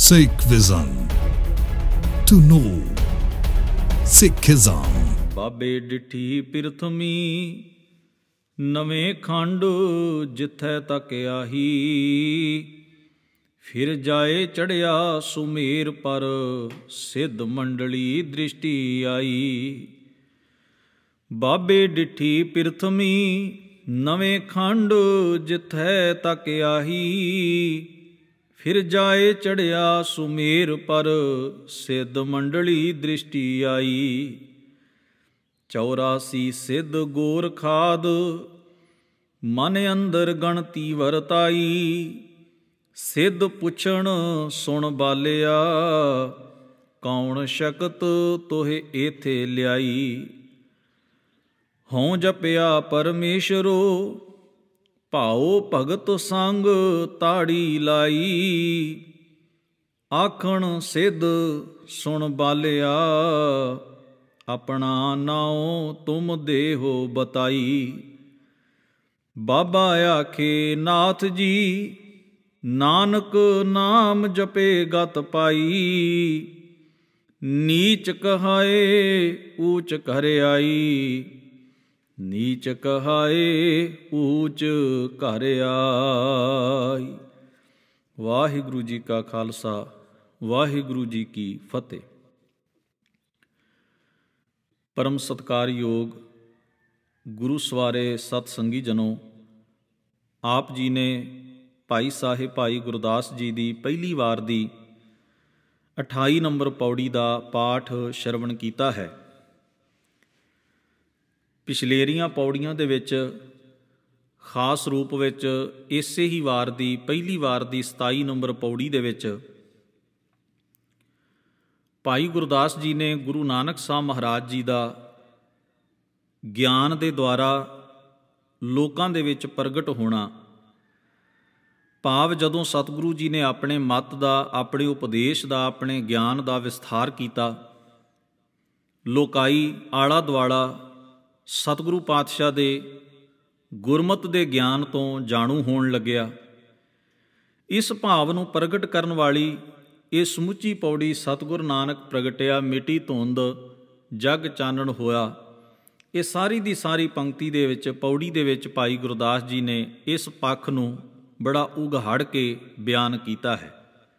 Sikh Vision, to know Sikhism. ਬਾਬੇ ਡਿਠੀ ਪਿਰਥਮੀ ਨਵੇਂ ਖੰਡ ਜਿੱਥੈ ਤੱਕ ਆਹੀ, ਫਿਰ ਜਾਏ ਚੜਿਆ ਸੁਮੇਰ ਪਰ ਸਿੱਧ ਮੰਡਲੀ ਦ੍ਰਿਸ਼ਟੀ ਆਈ। ਬਾਬੇ ਡਿਠੀ ਪਿਰਥਮੀ ਨਵੇਂ ਖੰਡ ਜਿੱਥੈ ਤੱਕ ਆਹੀ, ਫਿਰ ਜਾਏ ਚੜਿਆ ਸੁਮੇਰ ਪਰ ਸਿੱਧ ਮੰਡਲੀ ਦ੍ਰਿਸ਼ਟੀ ਆਈ। 84 ਸਿੱਧ ਗੋਰ ਖਾਦ ਮਨ ਅੰਦਰ ਗਣਤੀ ਵਰਤਾਈ, ਸਿੱਧ ਪੁੱਛਣ ਸੁਣ ਬਾਲਿਆ ਕੌਣ ਸ਼ਕਤ ਤੋਹਿ ਏਥੇ ਲਿਆਈ। ਹੋਂ ਜਪਿਆ ਪਰਮੇਸ਼ਰੋ ਭਾਉ ਭਗਤ ਸੰਗ ਤਾੜੀ ਲਾਈ, ਆਖਣ ਸਿੱਧ ਸੁਣ ਬਾਲਿਆ ਆਪਣਾ ਨਾਉ ਤੁਮ ਦੇਹੋ ਬਤਾਈ। ਬਾਬਾ ਆਖੇ ਨਾਥ ਜੀ ਨਾਨਕ ਨਾਮ ਜਪੇ ਗਤ ਪਾਈ, ਨੀਚ ਕਹਾਏ ਊਚ ਘਰ ਆਈ, ਨੀਚ ਕਹਾਏ ਊਚ ਘਰ ਆਈ। ਵਾਹਿਗੁਰੂ ਜੀ ਕਾ ਖਾਲਸਾ, ਵਾਹਿਗੁਰੂ ਜੀ ਕੀ ਫਤਿਹ। ਪਰਮ ਸਤਿਕਾਰਯੋਗ ਗੁਰੂ ਸਵਾਰੇ ਸਤ ਸੰਗੀ ਜਨੋ, ਆਪ ਜੀ ਨੇ ਭਾਈ ਸਾਹਿਬ ਭਾਈ ਗੁਰਦਾਸ ਜੀ ਦੀ ਪਹਿਲੀ ਵਾਰ ਦੀ 28 ਨੰਬਰ ਪੌੜੀ ਦਾ ਪਾਠ ਸ਼ਰਵਣ ਕੀਤਾ ਹੈ। ਪਿਛਲੇਰੀਆਂ ਪੌੜੀਆਂ ਦੇ ਵਿੱਚ ਖਾਸ ਰੂਪ ਵਿੱਚ ਇਸੇ ਹੀ ਵਾਰ ਦੀ ਪਹਿਲੀ ਵਾਰ ਦੀ 27 ਨੰਬਰ ਪੌੜੀ ਦੇ ਵਿੱਚ ਭਾਈ ਗੁਰਦਾਸ ਜੀ ਨੇ ਗੁਰੂ ਨਾਨਕ ਸਾਹਿਬ ਮਹਾਰਾਜ ਜੀ ਦਾ ਗਿਆਨ ਦੇ ਦੁਆਰਾ ਲੋਕਾਂ ਦੇ ਵਿੱਚ ਪ੍ਰਗਟ ਹੋਣਾ, ਭਾਵ ਜਦੋਂ ਸਤਿਗੁਰੂ ਜੀ ਨੇ ਆਪਣੇ ਮਤ ਦਾ, ਆਪਣੇ ਉਪਦੇਸ਼ ਦਾ, ਆਪਣੇ ਗਿਆਨ ਦਾ ਵਿਸਥਾਰ ਕੀਤਾ, ਲੋਕਾਈ ਆਲਾ ਦੁਆਲਾ ਸਤਿਗੁਰੂ ਪਾਤਸ਼ਾਹ ਦੇ ਗੁਰਮਤਿ ਦੇ ਗਿਆਨ ਤੋਂ ਜਾਣੂ ਹੋਣ ਲੱਗਿਆ। ਇਸ ਭਾਵ ਨੂੰ ਪ੍ਰਗਟ ਕਰਨ ਵਾਲੀ ਇਹ ਸਮੁੱਚੀ ਪੌੜੀ ਸਤਿਗੁਰ ਨਾਨਕ ਪ੍ਰਗਟਿਆ ਮਿਟੀ ਧੁੰਦ ਜਗ ਚਾਨਣ ਹੋਇਆ। ਇਹ ਸਾਰੀ ਦੀ ਸਾਰੀ ਪੰਕਤੀ ਦੇ ਵਿੱਚ, ਪੌੜੀ ਦੇ ਵਿੱਚ ਭਾਈ ਗੁਰਦਾਸ ਜੀ ਨੇ ਇਸ ਪੱਖ ਨੂੰ ਬੜਾ ਉਘਾੜ ਕੇ ਬਿਆਨ ਕੀਤਾ ਹੈ।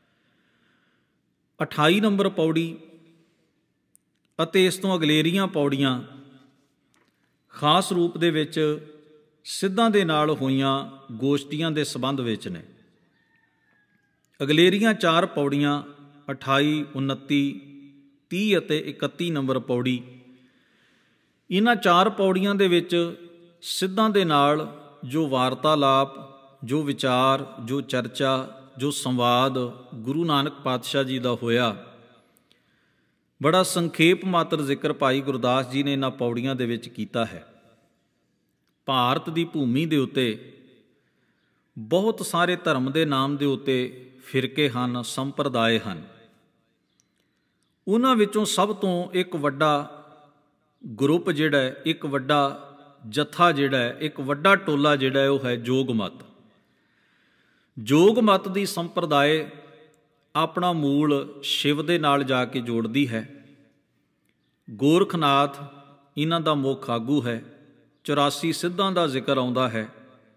28 ਨੰਬਰ ਪੌੜੀ ਅਤੇ ਇਸ ਤੋਂ ਅਗਲੇਰੀਆਂ ਪੌੜੀਆਂ ਖਾਸ ਰੂਪ ਦੇ ਵਿੱਚ ਸਿੱਧਾਂ ਦੇ ਨਾਲ ਹੋਈਆਂ ਗੋਸ਼ਟੀਆਂ ਦੇ ਸੰਬੰਧ ਵਿੱਚ ਨੇ। ਅਗਲੇਰੀਆਂ 4 ਪੌੜੀਆਂ 28, 29, 30 ਅਤੇ 31 ਨੰਬਰ ਪੌੜੀ, ਇਹਨਾਂ 4 ਪੌੜੀਆਂ ਦੇ ਵਿੱਚ ਸਿੱਧਾਂ ਦੇ ਨਾਲ ਜੋ ਵਾਰਤਾਲਾਪ, ਜੋ ਵਿਚਾਰ, ਜੋ ਚਰਚਾ, ਜੋ ਸੰਵਾਦ ਗੁਰੂ ਨਾਨਕ ਪਾਤਸ਼ਾਹ ਜੀ ਦਾ ਹੋਇਆ, ਬੜਾ ਸੰਖੇਪ ਮਾਤਰ ਜ਼ਿਕਰ ਭਾਈ ਗੁਰਦਾਸ ਜੀ ਨੇ ਇਹਨਾਂ ਪੌੜੀਆਂ ਦੇ ਵਿੱਚ ਕੀਤਾ ਹੈ। ਭਾਰਤ ਦੀ ਭੂਮੀ ਦੇ ਉੱਤੇ ਬਹੁਤ ਸਾਰੇ ਧਰਮ ਦੇ ਨਾਮ ਦੇ ਉੱਤੇ ਫਿਰਕੇ ਹਨ, ਸੰਪਰਦਾਏ ਹਨ। ਉਹਨਾਂ ਵਿੱਚੋਂ ਸਭ ਤੋਂ ਇੱਕ ਵੱਡਾ ਗਰੁੱਪ ਜਿਹੜਾ ਹੈ, ਇੱਕ ਵੱਡਾ ਜਥਾ ਜਿਹੜਾ ਹੈ, ਇੱਕ ਵੱਡਾ ਟੋਲਾ ਜਿਹੜਾ ਹੈ, ਉਹ ਹੈ ਜੋਗ ਮਤ। ਜੋਗ ਮਤ ਦੀ ਸੰਪਰਦਾਏ ਆਪਣਾ ਮੂਲ ਸ਼ਿਵ ਦੇ ਨਾਲ ਜਾ ਕੇ ਜੋੜਦੀ ਹੈ। ਗੋਰਖਨਾਥ ਇਹਨਾਂ ਦਾ ਮੁੱਖ ਆਗੂ ਹੈ। 84 ਸਿੱਧਾਂ ਦਾ ਜ਼ਿਕਰ ਆਉਂਦਾ ਹੈ,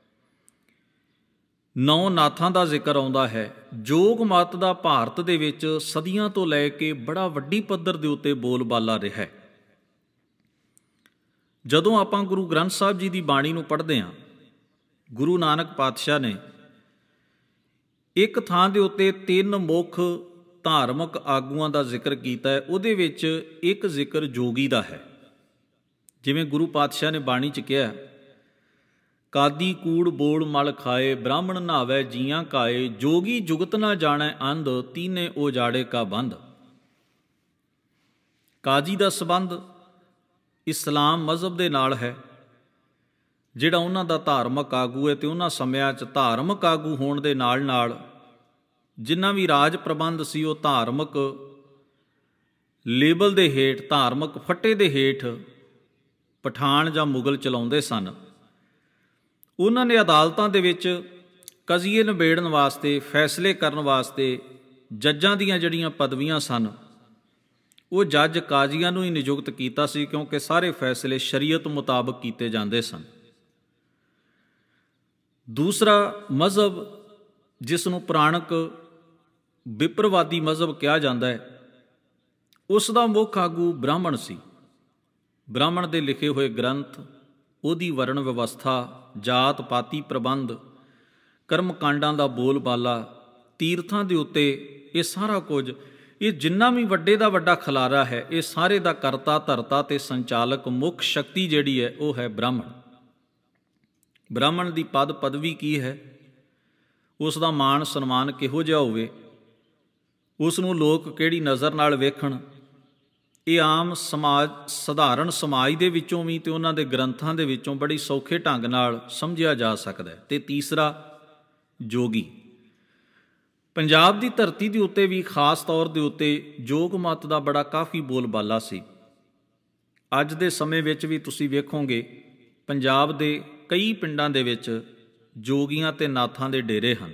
9 ਨਾਥਾਂ ਦਾ ਜ਼ਿਕਰ ਆਉਂਦਾ ਹੈ। ਜੋਗ ਮਤ ਦਾ ਭਾਰਤ ਦੇ ਵਿੱਚ ਸਦੀਆਂ ਤੋਂ ਲੈ ਕੇ ਬੜਾ ਵੱਡੀ ਪੱਧਰ ਦੇ ਉੱਤੇ ਬੋਲਬਾਲਾ ਰਿਹਾ ਹੈ। ਜਦੋਂ ਆਪਾਂ ਗੁਰੂ ਗ੍ਰੰਥ ਸਾਹਿਬ ਜੀ ਦੀ ਬਾਣੀ ਨੂੰ ਪੜ੍ਹਦੇ ਹਾਂ, ਗੁਰੂ ਨਾਨਕ ਪਾਤਸ਼ਾਹ ਨੇ ਇੱਕ ਥਾਂ ਦੇ ਉੱਤੇ 3 ਮੁੱਖ ਧਾਰਮਿਕ ਆਗੂਆਂ ਦਾ ਜ਼ਿਕਰ ਕੀਤਾ ਹੈ। ਉਹਦੇ ਵਿੱਚ ਇੱਕ ਜ਼ਿਕਰ ਜੋਗੀ ਦਾ ਹੈ। ਜਿਵੇਂ ਗੁਰੂ ਪਾਤਸ਼ਾਹ ਨੇ ਬਾਣੀ 'ਚ ਕਿਹਾ, ਕਾਦੀ ਕੂੜ ਬੋਲ ਮਲ ਖਾਏ, ਬ੍ਰਾਹਮਣ ਨਹਾਵੇ ਜੀਆਂ ਕਾਏ, ਜੋਗੀ ਜੁਗਤ ਨਾ ਜਾਣੈ ਅੰਧ, ਤੀਨੇ ਉਜਾੜੇ ਕਾ ਬੰਧ। ਕਾਜੀ ਦਾ ਸੰਬੰਧ ਇਸਲਾਮ ਮਜ਼ਹਬ ਦੇ ਨਾਲ ਹੈ, ਜਿਹੜਾ ਉਹਨਾਂ ਦਾ ਧਾਰਮਿਕ ਆਗੂ ਹੈ। ਅਤੇ ਉਹਨਾਂ ਸਮਿਆਂ 'ਚ ਧਾਰਮਿਕ ਆਗੂ ਹੋਣ ਦੇ ਨਾਲ ਨਾਲ ਜਿੰਨਾ ਵੀ ਰਾਜ ਪ੍ਰਬੰਧ ਸੀ, ਉਹ ਧਾਰਮਿਕ ਲੇਬਲ ਦੇ ਹੇਠ, ਧਾਰਮਿਕ ਫੱਟੇ ਦੇ ਹੇਠ ਪਠਾਨ ਜਾਂ ਮੁਗਲ ਚਲਾਉਂਦੇ ਸਨ। ਉਹਨਾਂ ਨੇ ਅਦਾਲਤਾਂ ਦੇ ਵਿੱਚ ਕਜ਼ੀਏ ਨਿਬੇੜਨ ਵਾਸਤੇ, ਫੈਸਲੇ ਕਰਨ ਵਾਸਤੇ ਜੱਜਾਂ ਦੀਆਂ ਜਿਹੜੀਆਂ ਪਦਵੀਆਂ ਸਨ ਉਹ ਜੱਜ ਕਾਜ਼ੀਆਂ ਨੂੰ ਹੀ ਨਿਯੁਕਤ ਕੀਤਾ ਸੀ, ਕਿਉਂਕਿ ਸਾਰੇ ਫੈਸਲੇ ਸ਼ਰੀਅਤ ਮੁਤਾਬਕ ਕੀਤੇ ਜਾਂਦੇ ਸਨ। ਦੂਸਰਾ ਮਜ਼ਹਬ ਜਿਸ ਨੂੰ ਪੁਰਾਣਕ ਵਿਪਰਵਾਦੀ ਮਜ਼ਹਬ ਕਿਹਾ ਜਾਂਦਾ ਹੈ, ਉਸ ਦਾ ਮੁੱਖ ਆਗੂ ਬ੍ਰਾਹਮਣ ਸੀ। ਬ੍ਰਾਹਮਣ ਦੇ ਲਿਖੇ ਹੋਏ ਗ੍ਰੰਥ, ਉਹਦੀ ਵਰਣ ਵਿਵਸਥਾ, ਜਾਤ ਪਾਤੀ ਪ੍ਰਬੰਧ, ਕਰਮ ਕਾਂਡਾਂ ਦਾ ਬੋਲ ਬਾਲਾ, ਤੀਰਥਾਂ ਦੇ ਉੱਤੇ, ਇਹ ਸਾਰਾ ਕੁਝ, ਇਹ ਜਿੰਨਾ ਵੀ ਵੱਡੇ ਦਾ ਵੱਡਾ ਖਲਾਰਾ ਹੈ, ਇਹ ਸਾਰੇ ਦਾ ਕਰਤਾ ਧਰਤਾ ਤੇ ਸੰਚਾਲਕ ਮੁੱਖ ਸ਼ਕਤੀ ਜਿਹੜੀ ਹੈ ਉਹ ਹੈ ਬ੍ਰਾਹਮਣ। ਬ੍ਰਾਹਮਣ ਦੀ ਪਦ ਪਦਵੀ ਕੀ ਹੈ, ਉਸ ਦਾ ਮਾਣ ਸਨਮਾਨ ਕਿਹੋ ਜਿਹਾ ਹੋਵੇ, ਉਸ ਨੂੰ ਲੋਕ ਕਿਹੜੀ ਨਜ਼ਰ ਨਾਲ ਵੇਖਣ, ਇਹ ਆਮ ਸਮਾਜ, ਸਧਾਰਨ ਸਮਾਜ ਦੇ ਵਿੱਚੋਂ ਵੀ ਤੇ ਉਹਨਾਂ ਦੇ ਗ੍ਰੰਥਾਂ ਦੇ ਵਿੱਚੋਂ ਬੜੀ ਸੌਖੇ ਢੰਗ ਨਾਲ ਸਮਝਿਆ ਜਾ ਸਕਦਾ ਹੈ। ਤੇ ਤੀਸਰਾ ਜੋਗੀ। ਪੰਜਾਬ ਦੀ ਧਰਤੀ ਦੇ ਉੱਤੇ ਵੀ ਖਾਸ ਤੌਰ ਦੇ ਉੱਤੇ ਜੋਗ ਮਤ ਦਾ ਬੜਾ ਕਾਫੀ ਬੋਲਬਾਲਾ ਸੀ। ਅੱਜ ਦੇ ਸਮੇਂ ਵਿੱਚ ਵੀ ਤੁਸੀਂ ਵੇਖੋਗੇ ਪੰਜਾਬ ਦੇ ਕਈ ਪਿੰਡਾਂ ਦੇ ਵਿੱਚ ਜੋਗੀਆਂ ਤੇ ਨਾਥਾਂ ਦੇ ਡੇਰੇ ਹਨ।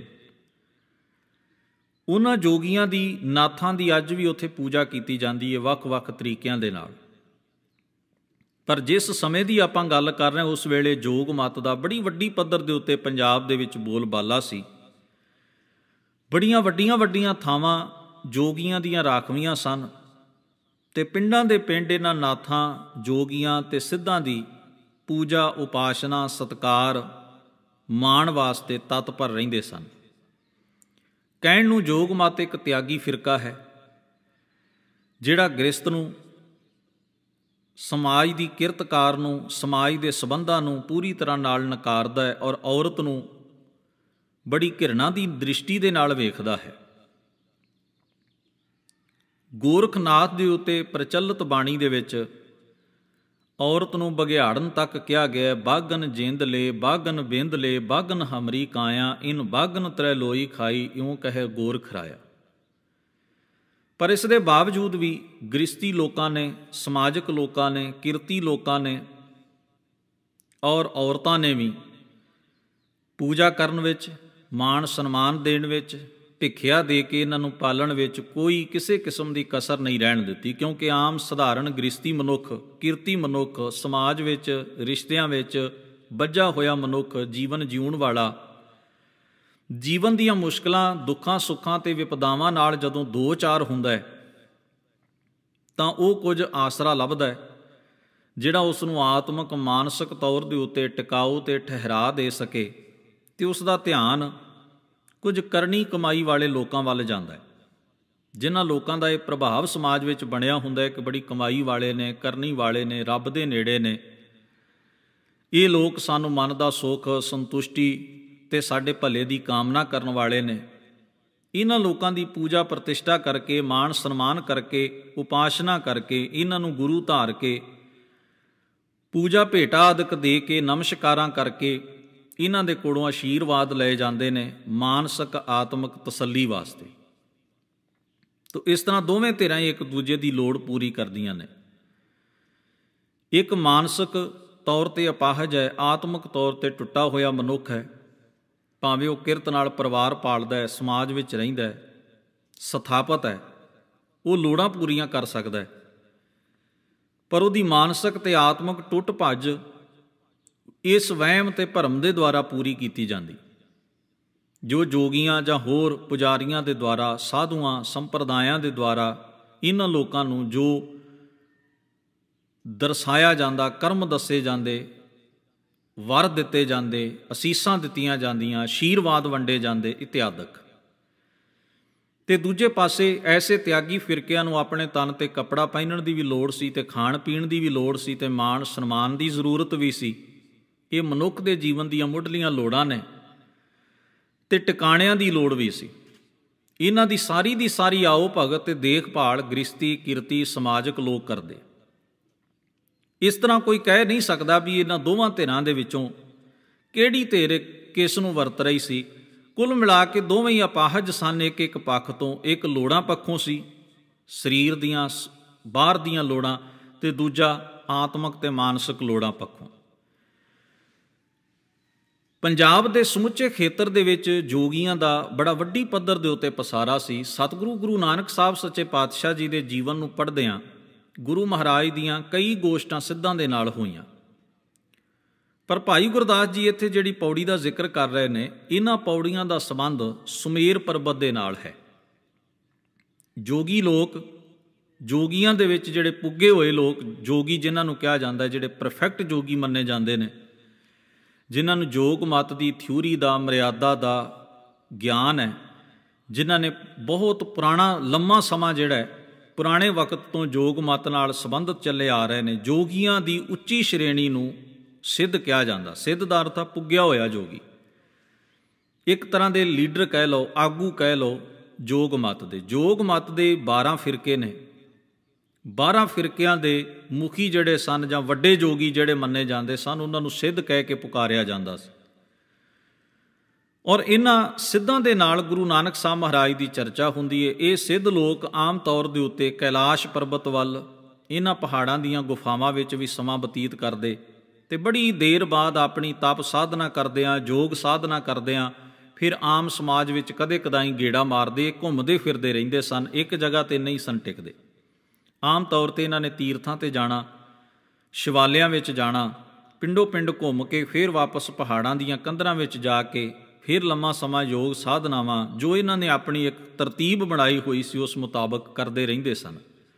ਉਹਨਾਂ ਜੋਗੀਆਂ ਦੀ, ਨਾਥਾਂ ਦੀ ਅੱਜ ਵੀ ਉੱਥੇ ਪੂਜਾ ਕੀਤੀ ਜਾਂਦੀ ਹੈ ਵੱਖ-ਵੱਖ ਤਰੀਕਿਆਂ ਦੇ ਨਾਲ। ਪਰ ਜਿਸ ਸਮੇਂ ਦੀ ਆਪਾਂ ਗੱਲ ਕਰ ਰਹੇ ਹਾਂ, ਉਸ ਵੇਲੇ ਜੋਗ ਮਤ ਦਾ ਬੜੀ ਵੱਡੀ ਪੱਧਰ ਦੇ ਉੱਤੇ ਪੰਜਾਬ ਦੇ ਵਿੱਚ ਬੋਲਬਾਲਾ ਸੀ। ਬੜੀਆਂ ਵੱਡੀਆਂ ਥਾਵਾਂ ਜੋਗੀਆਂ ਦੀਆਂ ਰਾਖਵੀਆਂ ਸਨ ਤੇ ਪਿੰਡਾਂ ਦੇ ਪਿੰਡ ਇਹਨਾਂ ਨਾਥਾਂ, ਜੋਗੀਆਂ ਤੇ ਸਿੱਧਾਂ ਦੀ ਪੂਜਾ, ਉਪਾਸਨਾ, ਸਤਿਕਾਰ, ਮਾਣ ਵਾਸਤੇ ਤਤਪਰ ਰਹਿੰਦੇ ਸਨ। ਕਹਿਣ ਨੂੰ ਜੋਗ ਮਤ ਇੱਕ ਤਿਆਗੀ ਫਿਰਕਾ ਹੈ, ਜਿਹੜਾ ਗ੍ਰਸਤ ਨੂੰ, ਸਮਾਜ ਦੀ ਕਿਰਤਕਾਰ ਨੂੰ, ਸਮਾਜ ਦੇ ਸੰਬੰਧਾਂ ਨੂੰ ਪੂਰੀ ਤਰ੍ਹਾਂ ਨਾਲ ਨਕਾਰਦਾ ਹੈ ਔਰ ਔਰਤ ਨੂੰ ਬੜੀ ਘਿਰਣਾ ਦੀ ਦ੍ਰਿਸ਼ਟੀ ਦੇ ਨਾਲ ਵੇਖਦਾ ਹੈ। ਗੋਰਖਨਾਥ ਦੇ ਉੱਤੇ ਪ੍ਰਚਲਿਤ ਬਾਣੀ ਦੇ ਵਿੱਚ ਔਰਤ ਨੂੰ ਬਘਿਆੜਨ ਤੱਕ ਕਿਹਾ ਗਿਆ, ਬਾਗਨ ਜਿੰਦ ਲੈ ਬਾਗਨ ਬਿੰਦ ਲੈ ਬਾਗਨ ਹਮਰੀ ਕਾਇਆ, ਇਨ ਬਾਗਨ ਤ੍ਰੈ ਲੋਈ ਖਾਈ, ਇਉਂ ਕਹੇ ਗੋਰਖ ਰਾਇਆ। ਪਰ ਇਸ ਦੇ ਬਾਵਜੂਦ ਵੀ ਗ੍ਰਸਤੀ ਲੋਕਾਂ ਨੇ, ਸਮਾਜਿਕ ਲੋਕਾਂ ਨੇ, ਕਿਰਤੀ ਲੋਕਾਂ ਨੇ ਔਰ ਔਰਤਾਂ ਨੇ ਵੀ ਪੂਜਾ ਕਰਨ ਵਿੱਚ, ਮਾਣ ਸਨਮਾਨ ਦੇਣ ਵਿੱਚ, ਭਿੱਖਿਆ ਦੇ ਕੇ ਇਹਨਾਂ ਨੂੰ ਪਾਲਣ ਵਿੱਚ ਕੋਈ ਕਿਸੇ ਕਿਸਮ ਦੀ ਕਸਰ ਨਹੀਂ ਰਹਿਣ ਦਿੱਤੀ। ਕਿਉਂਕਿ ਆਮ ਸਧਾਰਨ ਗ੍ਰਸਤੀ ਮਨੁੱਖ, ਕਿਰਤੀ ਮਨੁੱਖ, ਸਮਾਜ ਵਿੱਚ ਰਿਸ਼ਤਿਆਂ ਵਿੱਚ ਬੱਝਾ ਹੋਇਆ ਮਨੁੱਖ, ਜੀਵਨ ਜਿਉਣ ਵਾਲਾ, ਜੀਵਨ ਦੀਆਂ ਮੁਸ਼ਕਲਾਂ, ਦੁੱਖਾਂ ਸੁੱਖਾਂ ਤੇ ਵਿਪਦਾਵਾਂ ਨਾਲ ਜਦੋਂ ਦੋ ਚਾਰ ਹੁੰਦਾ ਹੈ ਤਾਂ ਉਹ ਕੁਝ ਆਸਰਾ ਲੱਭਦਾ ਹੈ ਜਿਹੜਾ ਉਸ ਨੂੰ ਆਤਮਿਕ ਮਾਨਸਿਕ ਤੌਰ ਦੇ ਉੱਤੇ ਟਿਕਾਊ ਤੇ ਠਹਿਰਾ ਦੇ ਸਕੇ, ਤੇ ਉਸ ਦਾ ਧਿਆਨ ਕੁਝ ਕਰਨੀ ਕਮਾਈ ਵਾਲੇ ਲੋਕਾਂ ਵੱਲ ਜਾਂਦਾ ਹੈ। ਜਿਨ੍ਹਾਂ ਲੋਕਾਂ ਦਾ ਇਹ ਪ੍ਰਭਾਵ ਸਮਾਜ ਵਿੱਚ ਬਣਿਆ ਹੁੰਦਾ ਹੈ ਕਿ ਬੜੀ ਕਮਾਈ ਵਾਲੇ ਨੇ, ਕਰਨੀ ਵਾਲੇ ਨੇ, ਰੱਬ ਦੇ ਨੇੜੇ ਨੇ, ਇਹ ਲੋਕ ਸਾਨੂੰ ਮਨ ਦਾ ਸੁੱਖ, ਸੰਤੁਸ਼ਟੀ ਤੇ ਸਾਡੇ ਭਲੇ ਦੀ ਕਾਮਨਾ ਕਰਨ ਵਾਲੇ ਨੇ। ਇਹਨਾਂ ਲੋਕਾਂ ਦੀ ਪੂਜਾ ਪ੍ਰਤਿਸ਼ਠਾ ਕਰਕੇ, ਮਾਣ ਸਨਮਾਨ ਕਰਕੇ, ਉਪਾਸਨਾ ਕਰਕੇ, ਇਹਨਾਂ ਨੂੰ ਗੁਰੂ ਧਾਰ ਕੇ, ਪੂਜਾ ਭੇਟਾ ਆਦਿਕ ਦੇ ਕੇ, ਨਮਸਕਾਰਾਂ ਕਰਕੇ ਇਹਨਾਂ ਦੇ ਕੋਲੋਂ ਆਸ਼ੀਰਵਾਦ ਲਏ ਜਾਂਦੇ ਨੇ ਮਾਨਸਿਕ ਆਤਮਿਕ ਤਸੱਲੀ ਵਾਸਤੇ। ਤੋ ਇਸ ਤਰ੍ਹਾਂ ਦੋਵੇਂ ਧਿਰਾਂ ਹੀ ਇੱਕ ਦੂਜੇ ਦੀ ਲੋੜ ਪੂਰੀ ਕਰਦੀਆਂ ਨੇ। ਇੱਕ ਮਾਨਸਿਕ ਤੌਰ 'ਤੇ ਅਪਾਹਜ ਹੈ, ਆਤਮਿਕ ਤੌਰ 'ਤੇ ਟੁੱਟਾ ਹੋਇਆ ਮਨੁੱਖ ਹੈ, ਭਾਵੇਂ ਉਹ ਕਿਰਤ ਨਾਲ ਪਰਿਵਾਰ ਪਾਲਦਾ ਹੈ, ਸਮਾਜ ਵਿੱਚ ਰਹਿੰਦਾ ਹੈ, ਸਥਾਪਤ ਹੈ, ਉਹ ਲੋੜਾਂ ਪੂਰੀਆਂ ਕਰ ਸਕਦਾ ਹੈ, ਪਰ ਉਹਦੀ ਮਾਨਸਿਕ ਤੇ ਆਤਮਿਕ ਟੁੱਟ ਭੱਜ ਇਸ ਵਹਿਮ ਤੇ ਭਰਮ ਦੇ ਦੁਆਰਾ ਪੂਰੀ ਕੀਤੀ ਜਾਂਦੀ, ਜੋ ਜੋਗੀਆਂ ਜਾਂ ਹੋਰ ਪੁਜਾਰੀਆਂ ਦੇ ਦੁਆਰਾ, ਸਾਧੂਆਂ ਸੰਪਰਦਾਇਆਂ ਦੇ ਦੁਆਰਾ ਇਹਨਾਂ ਲੋਕਾਂ ਨੂੰ ਜੋ ਦਰਸਾਇਆ ਜਾਂਦਾ, ਕਰਮ ਦੱਸੇ ਜਾਂਦੇ, ਵਰ ਦਿੱਤੇ ਜਾਂਦੇ, ਅਸੀਸਾਂ ਦਿੱਤੀਆਂ ਜਾਂਦੀਆਂ, ਆਸ਼ੀਰਵਾਦ ਵੰਡੇ ਜਾਂਦੇ ਇਤਿਆਦਿਕ। ਤੇ ਦੂਜੇ ਪਾਸੇ ਐਸੇ ਤਿਆਗੀ ਫਿਰਕਿਆਂ ਨੂੰ ਆਪਣੇ ਤਨ 'ਤੇ ਕੱਪੜਾ ਪਹਿਨਣ ਦੀ ਵੀ ਲੋੜ ਸੀ ਤੇ ਖਾਣ ਪੀਣ ਦੀ ਵੀ ਲੋੜ ਸੀ ਤੇ ਮਾਣ ਸਨਮਾਨ ਦੀ ਜ਼ਰੂਰਤ ਵੀ ਸੀ। ਇਹ ਮਨੁੱਖ ਦੇ ਜੀਵਨ ਦੀਆਂ ਮੁੱਢਲੀਆਂ ਲੋੜਾਂ ਨੇ ਤੇ ਟਿਕਾਣਿਆਂ ਦੀ ਲੋੜ ਵੀ ਸੀ। ਇਹਨਾਂ ਦੀ ਸਾਰੀ ਆਓ ਭਗਤ ਤੇ ਦੇਖਭਾਲ ਗ੍ਰਸਤੀ, ਕਿਰਤੀ, ਸਮਾਜਿਕ ਲੋਕ ਕਰਦੇ। ਇਸ ਤਰ੍ਹਾਂ ਕੋਈ ਕਹਿ ਨਹੀਂ ਸਕਦਾ ਵੀ ਇਹਨਾਂ ਦੋਵਾਂ ਧਿਰਾਂ ਦੇ ਵਿੱਚੋਂ ਕਿਹੜੀ ਧਿਰ ਕਿਸ ਨੂੰ ਵਰਤ ਰਹੀ ਸੀ। ਕੁੱਲ ਮਿਲਾ ਕੇ ਦੋਵੇਂ ਹੀ ਅਪਾਹਜ ਸਨ। ਇੱਕ ਪੱਖ ਤੋਂ ਇੱਕ ਲੋੜਾਂ ਪੱਖੋਂ ਸੀ, ਸਰੀਰ ਦੀਆਂ ਬਾਹਰ ਦੀਆਂ ਲੋੜਾਂ, ਤੇ ਦੂਜਾ ਆਤਮਿਕ ਤੇ ਮਾਨਸਿਕ ਲੋੜਾਂ ਪੱਖੋਂ। ਪੰਜਾਬ ਦੇ ਸਮੁੱਚੇ ਖੇਤਰ ਦੇ ਵਿੱਚ ਜੋਗੀਆਂ ਦਾ ਬੜਾ ਵੱਡੀ ਪੱਧਰ ਦੇ ਉੱਤੇ ਪਸਾਰਾ ਸੀ। ਸਤਿਗੁਰੂ ਗੁਰੂ ਨਾਨਕ ਸਾਹਿਬ ਸੱਚੇ ਪਾਤਸ਼ਾਹ ਜੀ ਦੇ ਜੀਵਨ ਨੂੰ ਪੜ੍ਹਦਿਆਂ ਗੁਰੂ ਮਹਾਰਾਜ ਦੀਆਂ ਕਈ ਗੋਸ਼ਟਾਂ ਸਿੱਧਾਂ ਦੇ ਨਾਲ ਹੋਈਆਂ। ਪਰ ਭਾਈ ਗੁਰਦਾਸ ਜੀ ਇੱਥੇ ਜਿਹੜੀ ਪੌੜੀ ਦਾ ਜ਼ਿਕਰ ਕਰ ਰਹੇ ਨੇ, ਇਹਨਾਂ ਪੌੜੀਆਂ ਦਾ ਸੰਬੰਧ ਸੁਮੇਰ ਪਰਬਤ ਦੇ ਨਾਲ ਹੈ। ਜੋਗੀ ਲੋਕ, ਜੋਗੀਆਂ ਦੇ ਵਿੱਚ ਜਿਹੜੇ ਪੁੱਗੇ ਹੋਏ ਲੋਕ, ਜੋਗੀ ਜਿਨ੍ਹਾਂ ਨੂੰ ਕਿਹਾ ਜਾਂਦਾ, ਜਿਹੜੇ ਪਰਫੈਕਟ ਜੋਗੀ ਮੰਨੇ ਜਾਂਦੇ ਨੇ, ਜਿਨ੍ਹਾਂ ਨੂੰ ਯੋਗ ਮਤ ਦੀ ਥਿਊਰੀ ਦਾ, ਮਰਿਆਦਾ ਦਾ ਗਿਆਨ ਹੈ, ਜਿਨ੍ਹਾਂ ਨੇ ਬਹੁਤ ਪੁਰਾਣਾ ਲੰਮਾ ਸਮਾਂ ਜਿਹੜਾ ਹੈ ਪੁਰਾਣੇ ਵਕਤ ਤੋਂ ਯੋਗ ਮਤ ਨਾਲ ਸੰਬੰਧਿਤ ਚੱਲੇ ਆ ਰਹੇ ਨੇ, ਜੋਗੀਆਂ ਦੀ ਉੱਚੀ ਸ਼੍ਰੇਣੀ ਨੂੰ ਸਿੱਧ ਕਿਹਾ ਜਾਂਦਾ। ਸਿੱਧ ਦਾ ਅਰਥ ਆ ਪੁੱਗਿਆ ਹੋਇਆ ਜੋਗੀ, ਇੱਕ ਤਰ੍ਹਾਂ ਦੇ ਲੀਡਰ ਕਹਿ ਲਓ, ਆਗੂ ਕਹਿ ਲਓ ਯੋਗ ਮਤ ਦੇ। ਯੋਗ ਮਤ ਦੇ 12 ਫਿਰਕੇ ਨੇ। 12 ਫਿਰਕਿਆਂ ਦੇ ਮੁਖੀ ਜਿਹੜੇ ਸਨ ਜਾਂ ਵੱਡੇ ਜੋਗੀ ਜਿਹੜੇ ਮੰਨੇ ਜਾਂਦੇ ਸਨ, ਉਹਨਾਂ ਨੂੰ ਸਿੱਧ ਕਹਿ ਕੇ ਪੁਕਾਰਿਆ ਜਾਂਦਾ ਸੀ। ਔਰ ਇਹਨਾਂ ਸਿੱਧਾਂ ਦੇ ਨਾਲ ਗੁਰੂ ਨਾਨਕ ਸਾਹਿਬ ਮਹਾਰਾਜ ਦੀ ਚਰਚਾ ਹੁੰਦੀ ਹੈ। ਇਹ ਸਿੱਧ ਲੋਕ ਆਮ ਤੌਰ ਦੇ ਉੱਤੇ ਕੈਲਾਸ਼ ਪਰਬਤ ਵੱਲ, ਇਹਨਾਂ ਪਹਾੜਾਂ ਦੀਆਂ ਗੁਫਾਵਾਂ ਵਿੱਚ ਵੀ ਸਮਾਂ ਬਤੀਤ ਕਰਦੇ ਅਤੇ ਬੜੀ ਦੇਰ ਬਾਅਦ ਆਪਣੀ ਤਪ ਸਾਧਨਾ ਕਰਦਿਆਂ, ਯੋਗ ਸਾਧਨਾ ਕਰਦਿਆਂ ਫਿਰ ਆਮ ਸਮਾਜ ਵਿੱਚ ਕਦੇ ਕਦਾਈ ਗੇੜਾ ਮਾਰਦੇ, ਘੁੰਮਦੇ ਫਿਰਦੇ ਰਹਿੰਦੇ ਸਨ, ਇੱਕ ਜਗ੍ਹਾ 'ਤੇ ਨਹੀਂ ਸਨ ਟਿਕਦੇ। ਆਮ ਤੌਰ 'ਤੇ ਇਹਨਾਂ ਨੇ ਤੀਰਥਾਂ 'ਤੇ ਜਾਣਾ, ਸ਼ਿਵਾਲਿਆਂ ਵਿੱਚ ਜਾਣਾ, ਪਿੰਡੋ ਪਿੰਡ ਘੁੰਮ ਕੇ ਫਿਰ ਵਾਪਸ ਪਹਾੜਾਂ ਦੀਆਂ ਕੰਧਰਾਂ ਵਿੱਚ ਜਾ ਕੇ ਫਿਰ ਲੰਮਾ ਸਮਾਂ ਯੋਗ ਸਾਧਨਾਵਾਂ ਜੋ ਇਹਨਾਂ ਨੇ ਆਪਣੀ ਇੱਕ ਤਰਤੀਬ ਬਣਾਈ ਹੋਈ ਸੀ ਉਸ ਮੁਤਾਬਕ ਕਰਦੇ ਰਹਿੰਦੇ ਸਨ।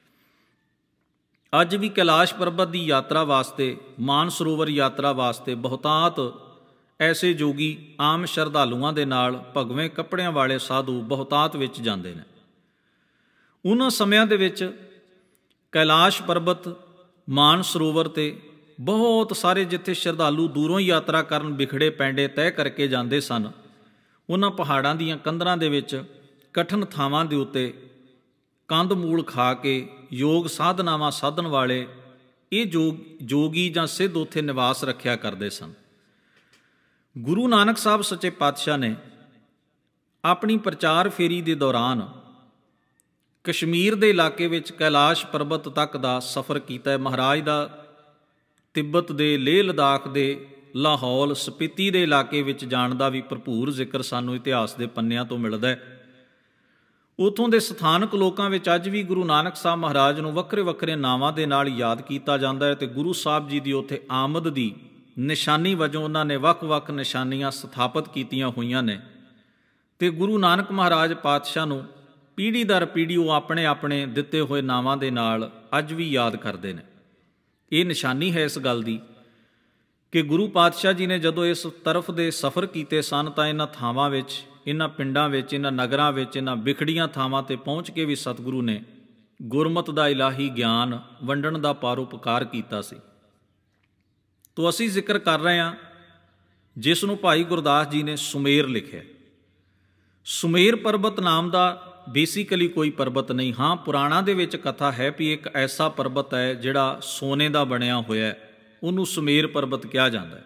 ਅੱਜ ਵੀ ਕੈਲਾਸ਼ ਪਰਬਤ ਦੀ ਯਾਤਰਾ ਵਾਸਤੇ, ਮਾਨ ਸਰੋਵਰ ਯਾਤਰਾ ਵਾਸਤੇ ਬਹੁਤਾਤ ਐਸੇ ਜੋਗੀ ਆਮ ਸ਼ਰਧਾਲੂਆਂ ਦੇ ਨਾਲ ਭਗਵੇਂ ਕੱਪੜਿਆਂ ਵਾਲੇ ਸਾਧੂ ਬਹੁਤਾਤ ਵਿੱਚ ਜਾਂਦੇ ਨੇ। ਉਹਨਾਂ ਸਮਿਆਂ ਦੇ ਵਿੱਚ ਕੈਲਾਸ਼ ਪਰਬਤ, ਮਾਨ ਸਰੋਵਰ 'ਤੇ ਬਹੁਤ ਸਾਰੇ ਜਿੱਥੇ ਸ਼ਰਧਾਲੂ ਦੂਰੋਂ ਯਾਤਰਾ ਕਰਨ ਵਿਖੜੇ ਪੈਂਡੇ ਤੈਅ ਕਰਕੇ ਜਾਂਦੇ ਸਨ, ਉਹਨਾਂ ਪਹਾੜਾਂ ਦੀਆਂ ਕੰਧਰਾਂ ਦੇ ਵਿੱਚ ਕਠਿਨ ਥਾਵਾਂ ਦੇ ਉੱਤੇ ਕੰਧ ਮੂਲ ਖਾ ਕੇ ਯੋਗ ਸਾਧਨਾਵਾਂ ਸਾਧਨ ਵਾਲੇ ਇਹ ਜੋਗੀ ਜਾਂ ਸਿੱਧ ਉੱਥੇ ਨਿਵਾਸ ਰੱਖਿਆ ਕਰਦੇ ਸਨ। ਗੁਰੂ ਨਾਨਕ ਸਾਹਿਬ ਸੱਚੇ ਪਾਤਸ਼ਾਹ ਨੇ ਆਪਣੀ ਪ੍ਰਚਾਰ ਫੇਰੀ ਦੇ ਦੌਰਾਨ ਕਸ਼ਮੀਰ ਦੇ ਇਲਾਕੇ ਵਿੱਚ ਕੈਲਾਸ਼ ਪਰਬਤ ਤੱਕ ਦਾ ਸਫ਼ਰ ਕੀਤਾ। ਮਹਾਰਾਜ ਦਾ ਤਿੱਬਤ ਦੇ, ਲੇਹ ਲਦਾਖ ਦੇ, ਲਾਹੌਲ, ਸਪੀਤੀ ਦੇ ਇਲਾਕੇ ਵਿੱਚ ਜਾਣ ਦਾ ਵੀ ਭਰਪੂਰ ਜ਼ਿਕਰ ਸਾਨੂੰ ਇਤਿਹਾਸ ਦੇ ਪੰਨਿਆਂ ਤੋਂ ਮਿਲਦਾ ਹੈ। ਉੱਥੋਂ ਦੇ ਸਥਾਨਕ ਲੋਕਾਂ ਵਿੱਚ ਅੱਜ ਵੀ ਗੁਰੂ ਨਾਨਕ ਸਾਹਿਬ ਮਹਾਰਾਜ ਨੂੰ ਵੱਖਰੇ ਵੱਖਰੇ ਨਾਵਾਂ ਦੇ ਨਾਲ ਯਾਦ ਕੀਤਾ ਜਾਂਦਾ ਹੈ ਅਤੇ ਗੁਰੂ ਸਾਹਿਬ ਜੀ ਦੀ ਉੱਥੇ ਆਮਦ ਦੀ ਨਿਸ਼ਾਨੀ ਵਜੋਂ ਉਹਨਾਂ ਨੇ ਵੱਖ-ਵੱਖ ਨਿਸ਼ਾਨੀਆਂ ਸਥਾਪਿਤ ਕੀਤੀਆਂ ਹੋਈਆਂ ਨੇ ਅਤੇ ਗੁਰੂ ਨਾਨਕ ਮਹਾਰਾਜ ਪਾਤਸ਼ਾਹ ਨੂੰ ਪੀੜ੍ਹੀ ਦਰ ਪੀੜ੍ਹੀ ਉਹ ਆਪਣੇ ਆਪਣੇ ਦਿੱਤੇ ਹੋਏ ਨਾਵਾਂ ਦੇ ਨਾਲ ਅੱਜ ਵੀ ਯਾਦ ਕਰਦੇ ਨੇ। ਇਹ ਨਿਸ਼ਾਨੀ ਹੈ ਇਸ ਗੱਲ ਦੀ ਕਿ ਗੁਰੂ ਪਾਤਸ਼ਾਹ ਜੀ ਨੇ ਜਦੋਂ ਇਸ ਤਰਫ ਦੇ ਸਫ਼ਰ ਕੀਤੇ ਸਨ ਤਾਂ ਇਹਨਾਂ ਥਾਵਾਂ ਵਿੱਚ, ਇਹਨਾਂ ਪਿੰਡਾਂ ਵਿੱਚ, ਇਹਨਾਂ ਨਗਰਾਂ ਵਿੱਚ, ਇਹਨਾਂ ਵਿਖੜੀਆਂ ਥਾਵਾਂ 'ਤੇ ਪਹੁੰਚ ਕੇ ਵੀ ਸਤਿਗੁਰੂ ਨੇ ਗੁਰਮਤਿ ਦਾ ਇਲਾਹੀ ਗਿਆਨ ਵੰਡਣ ਦਾ ਪਰਉਪਕਾਰ ਕੀਤਾ ਸੀ। ਤੋ ਅਸੀਂ ਜ਼ਿਕਰ ਕਰ ਰਹੇ ਹਾਂ ਜਿਸ ਨੂੰ ਭਾਈ ਗੁਰਦਾਸ ਜੀ ਨੇ ਸੁਮੇਰ ਲਿਖਿਆ। ਸੁਮੇਰ ਪਰਬਤ ਨਾਮ ਦਾ ਬੇਸਿਕਲੀ ਕੋਈ ਪਰਬਤ ਨਹੀਂ। ਹਾਂ, ਪੁਰਾਣਾਂ ਦੇ ਵਿੱਚ ਕਥਾ ਹੈ ਵੀ ਇੱਕ ਐਸਾ ਪਰਬਤ ਹੈ ਜਿਹੜਾ ਸੋਨੇ ਦਾ ਬਣਿਆ ਹੋਇਆ, ਉਹਨੂੰ ਸੁਮੇਰ ਪਰਬਤ ਕਿਹਾ ਜਾਂਦਾ ਹੈ